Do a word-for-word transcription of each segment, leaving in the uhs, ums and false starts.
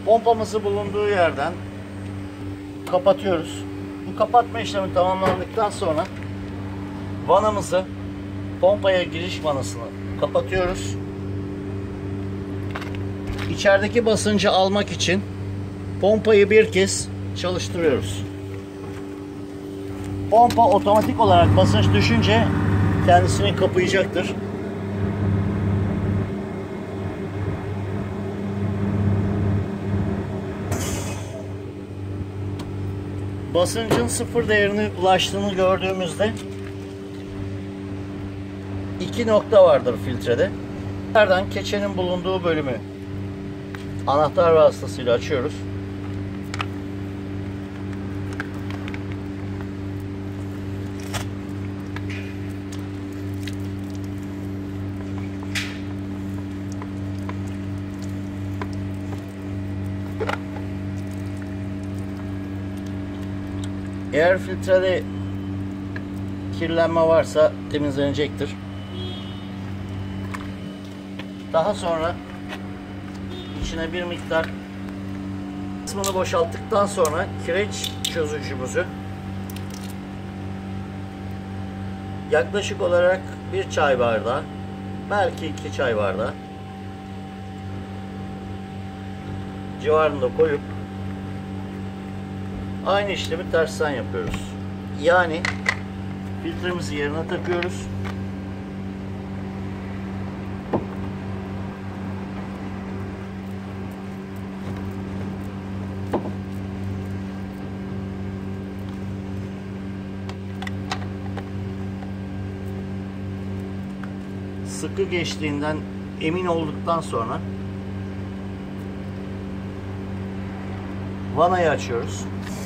Pompamızı bulunduğu yerden kapatıyoruz. Bu kapatma işlemi tamamlandıktan sonra vanamızı, pompaya giriş vanasını kapatıyoruz. İçerideki basıncı almak için pompayı bir kez çalıştırıyoruz. Pompa otomatik olarak basınç düşünce kendisini kapayacaktır. Basıncın sıfır değerine ulaştığını gördüğümüzde iki nokta vardır filtrede. Nereden keçenin bulunduğu bölümü anahtar vasıtasıyla açıyoruz. Eğer filtrede kirlenme varsa temizlenecektir. Daha sonra içine bir miktar kısmını boşalttıktan sonra kireç çözücümüzü yaklaşık olarak bir çay bardağı, belki iki çay bardağı civarında koyup aynı işlemi tersten yapıyoruz. Yani filtremizi yerine takıyoruz. Sıkı geçtiğinden emin olduktan sonra vanayı açıyoruz.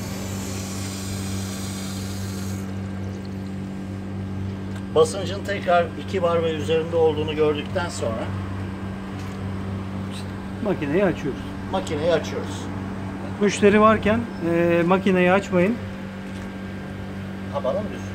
Basıncın tekrar iki bar ve üzerinde olduğunu gördükten sonra makineyi açıyoruz. Makineyi açıyoruz. Müşteri varken e, makineyi açmayın. Havalı mı düz?